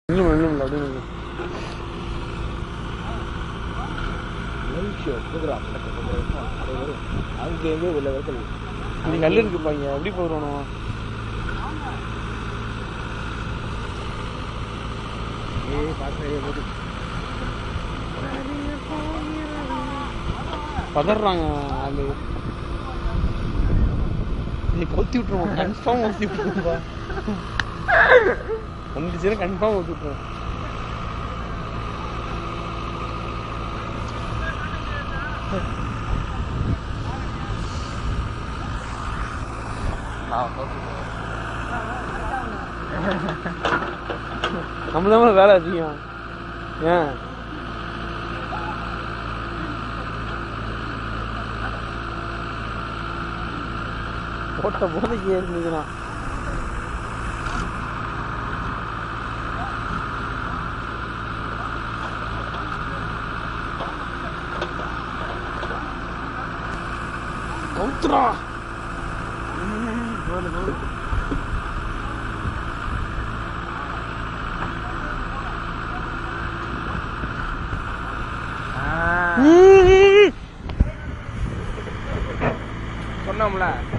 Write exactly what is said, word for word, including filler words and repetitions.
இன்னும் இன்னும் அப்படின்னு அங்கே எங்கே உள்ள இடத்துல இது கல் இருக்குப்பாங்க எப்படி போயிடணும் பதறாங்க அது நீ கொத்தி விட்டுருவோம் கன்ஃபார்ம் ஊற்றி விட்டுருவோம்பா வந்துச்சுன்னா கன்ஃபார்ம் ஊற்றி விட்டுருவோம் நம்ம தான் வேலை அதிகம் ஏன் போட்ட போதைக்கு ஏறினா ஊத்துறா சொன்னோம்ல